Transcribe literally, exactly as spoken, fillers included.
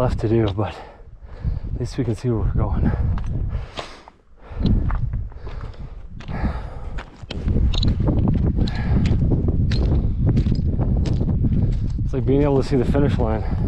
left to do, but at least we can see where we're going. It's like being able to see the finish line.